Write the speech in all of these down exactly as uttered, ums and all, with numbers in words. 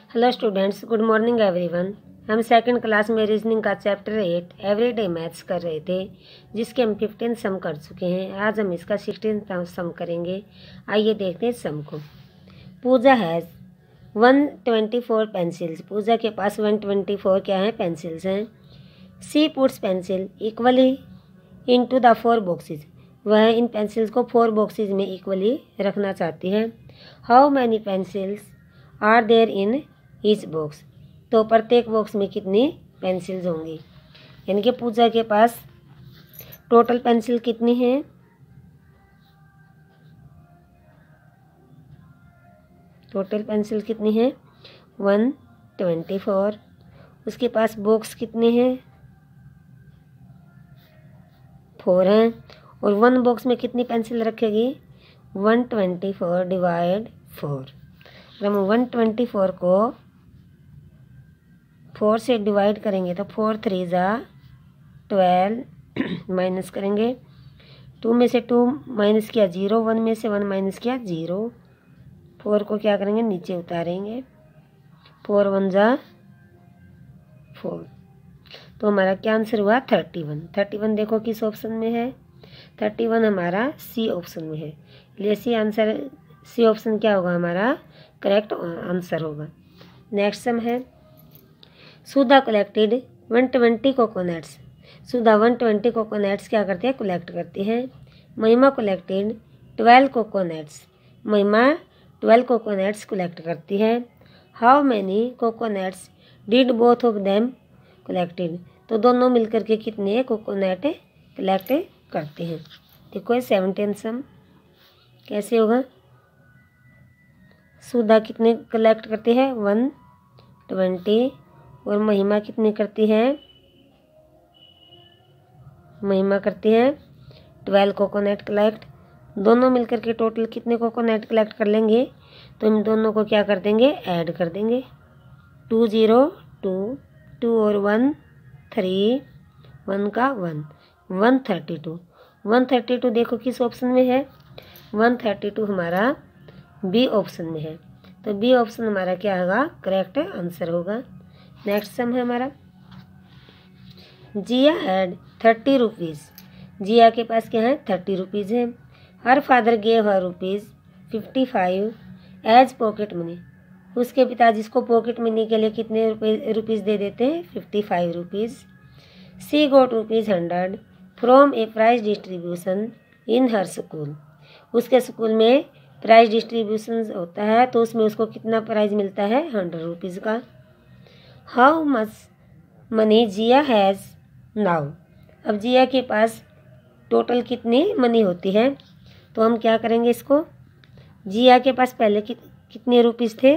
Hello students, good morning everyone. हम second class में reasoning का चैप्टर एट एवरीडे मैथ्स कर रहे थे, जिसके हम फिफ्टीन सम कर चुके हैं। आज हम इसका सिक्सटीन सम करेंगे। आइए देखते हैं सम को। Pooja has one twenty four pencils. Pooja के पास वन ट्वेंटी फोर क्या है, पेंसिल्स हैं। She puts pencil equally into the four boxes. वह इन पेंसिल्स को फोर बॉक्सेस में इक्वली रखना चाहती है। How many pencils are there in each box. तो प्रत्येक बॉक्स में कितनी पेंसिल्स होंगी, यानी कि पूजा के पास टोटल पेंसिल कितनी है, टोटल पेंसिल कितनी है वन ट्वेंटी फोर। उसके पास बॉक्स कितने हैं, फोर हैं। और वन बॉक्स में कितनी पेंसिल रखेगी, one twenty four divide four. हम वन ट्वेंटी फोर को फोर से डिवाइड करेंगे तो फोर थ्री ज़ा ट्वेल्व, माइनस करेंगे टू में से टू माइनस किया जीरो, वन में से वन माइनस किया जीरो। फोर को क्या करेंगे, नीचे उतारेंगे, फोर वन ज़ा फोर। तो हमारा क्या आंसर हुआ, थर्टी वन। थर्टी वन देखो किस ऑप्शन में है, थर्टी वन हमारा सी ऑप्शन में है। इसलिए सी आंसर, सी ऑप्शन क्या होगा, हमारा करेक्ट आंसर होगा। नेक्स्ट सम है, Sudha collected one twenty coconuts. Sudha one twenty coconuts क्या करती है, कलेक्ट करती है। Mahima collected twelve coconuts. Mahima twelve coconuts collect करती है। How many coconuts did both of them collected. तो दोनों मिलकर के कितने कोकोनट कलेक्ट करते हैं। देखो सेवनटीन सम कैसे होगा, सुधा कितने कलेक्ट करती है, वन ट्वेंटी। और महिमा कितनी करती है, महिमा करती है ट्वेल्व कोकोनट कलेक्ट। दोनों मिलकर के टोटल कितने कोकोनट कलेक्ट कर लेंगे, तो इन दोनों को क्या कर देंगे, ऐड कर देंगे। टू जीरो टू, टू और वन थ्री, वन का one, one thirty two. One thirty two देखो किस ऑप्शन में है, वन थर्टी टू हमारा बी ऑप्शन में है। तो बी ऑप्शन हमारा क्या होगा, करेक्ट आंसर होगा। नेक्स्ट सम है हमारा, Jiya had thirty rupees. Jiya के पास क्या है, थर्टी रुपीज़ है। Her father gave her rupees fifty five as pocket money. उसके पिताजी इसको पॉकेट मनी के लिए कितने रुपये रुपीज़ दे देते हैं, fifty five rupees. She got rupees hundred from a prize distribution in her school. उसके स्कूल में प्राइज डिस्ट्रीब्यूशन होता है, तो उसमें उसको कितना प्राइज मिलता है, हंड्रेड रुपीज़ का। How much money Jiya has now. अब जिया के पास टोटल कितनी मनी होती है, तो हम क्या करेंगे इसको, जिया के पास पहले कि, कितने रुपीज़ थे,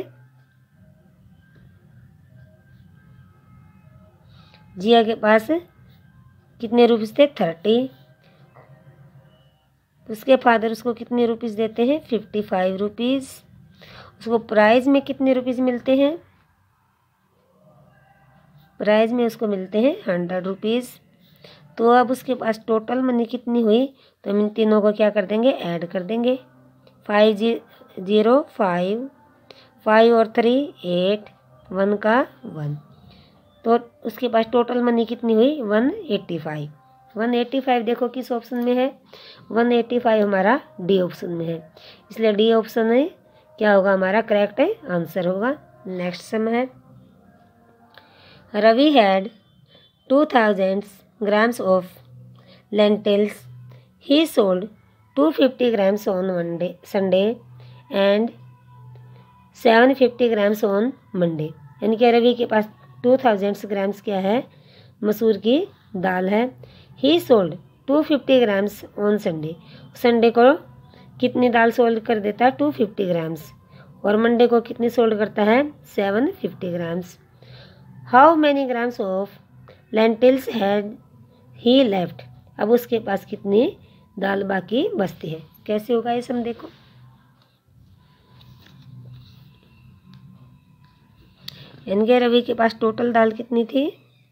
जिया के पास कितने रुपीज़ थे, थर्टी। उसके फादर उसको कितने रुपीज़ देते हैं, फिफ्टी फाइव रुपीज़। उसको प्राइज में कितने रुपीज़ मिलते हैं, प्राइज में उसको मिलते हैं हंड्रेड रुपीज़। तो अब उसके पास टोटल मनी कितनी हुई, तो हम इन तीनों को क्या कर देंगे, ऐड कर देंगे। फाइव जी जीरो फाइव, फाइव और थ्री एट, वन का वन। तो उसके पास टोटल मनी कितनी हुई, one eighty five. One eighty five देखो किस ऑप्शन में है, वन एट्टी फाइव हमारा डी ऑप्शन में है। इसलिए डी ऑप्शन है क्या होगा, हमारा करेक्ट आंसर होगा। नेक्स्ट सम है, Ravi had two thousand grams of lentils. He sold two hundred fifty grams on one day, Sunday and seven hundred fifty grams on Monday. यानी कि रवि के पास टू थाउजेंड ग्राम्स क्या है, मसूर की दाल है। He sold two fifty grams on Sunday. Sunday को कितनी दाल सोल्ड कर देता है, टू फिफ्टी ग्राम्स। और मंडे को कितनी सोल्ड करता है, seven fifty grams. How many grams of lentils had he left. अब उसके पास कितनी दाल बाकी बचती है, कैसे होगा ये सम देखो। यानी कि रवि के पास टोटल दाल कितनी थी,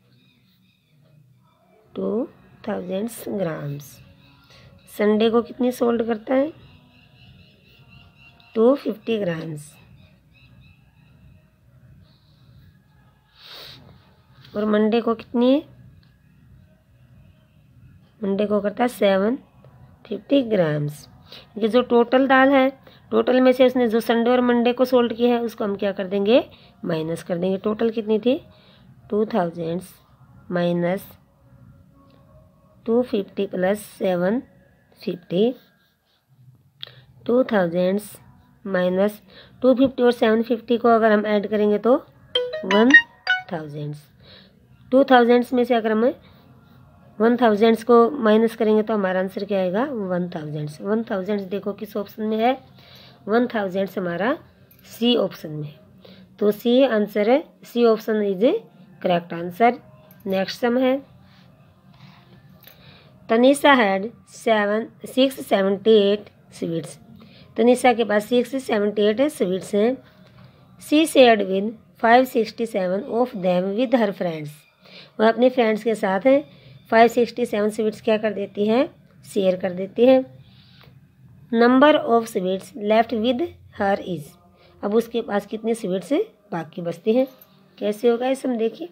टू थाउजेंड ग्राम्स। संडे को कितनी सोल्ड करता है, टू फिफ्टी ग्राम्स। और मंडे को कितनी है, मंडे को करता है सेवन फिफ्टी ग्राम्स। ये जो टोटल दाल है, टोटल में से उसने जो संडे और मंडे को सोल्ड किया है उसको हम क्या कर देंगे, माइनस कर देंगे। टोटल कितनी थी, two thousands minus two fifty plus seven fifty, two thousands minus two fifty और सेवन फिफ्टी को अगर हम ऐड करेंगे तो वन थाउजेंड्स। टू थाउजेंड्स में से अगर हम वन थाउजेंड्स को माइनस करेंगे तो हमारा आंसर क्या आएगा, वन थाउजेंड्स। वन थाउजेंड्स देखो किस ऑप्शन में है, वन थाउजेंड्स हमारा सी ऑप्शन में है। तो सी आंसर है, C option is correct answer. Next sum है, Tanisha had seven six seventy eight sweets. Tanisha के पास सिक्स सेवेंटी एट स्वीट्स हैं। She shared with five sixty seven of them with her friends. वह अपने फ्रेंड्स के साथ है फाइव सिक्सटी सेवन स्वीट्स क्या कर देती है, शेयर कर देती है। Number of sweets left with her is. अब उसके पास कितनी स्वीट्स बाकी बचती हैं, कैसे होगा इस हम देखिए।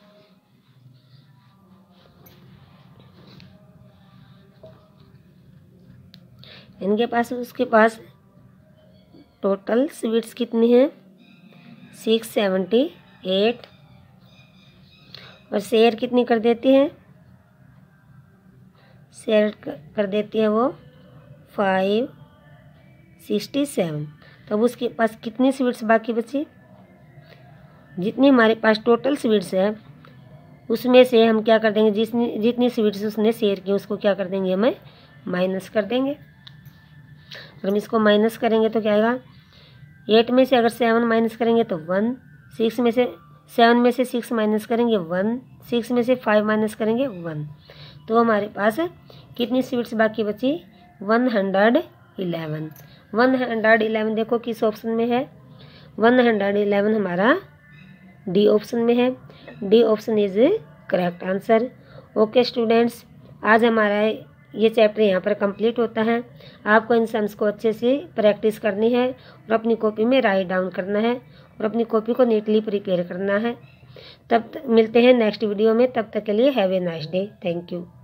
इनके पास उसके पास टोटल स्वीट्स कितनी हैं, सिक्स सेवेंटी एट, और शेयर कितनी कर देती है, शेयर कर देती है वो फाइव सिक्सटी सेवन। तो अब उसके पास कितनी स्वीट्स बाकी बची, जितनी हमारे पास टोटल स्वीट्स है उसमें से हम क्या कर देंगे, जितनी जितनी स्वीट्स उसने शेयर की उसको क्या कर देंगे, हमें माइनस कर देंगे। अगर हम इसको माइनस करेंगे तो क्या आएगा, एट में से अगर सेवन माइनस करेंगे तो वन, सिक्स में से सेवन में से सिक्स माइनस करेंगे वन, सिक्स में से फाइव माइनस करेंगे वन। तो हमारे पास कितनी स्वीट्स बाकी बची, one hundred eleven. One hundred eleven देखो किस ऑप्शन में है, वन हंड्रेड इलेवन हमारा डी ऑप्शन में है। D option is correct answer. Okay students, आज हमारा ये चैप्टर यहाँ पर कंप्लीट होता है। आपको इन सम्स को अच्छे से प्रैक्टिस करनी है और अपनी कॉपी में राइट डाउन करना है और अपनी कॉपी को नीटली प्रिपेयर करना है। तब मिलते हैं नेक्स्ट वीडियो में, तब तक के लिए have a nice day. Thank you.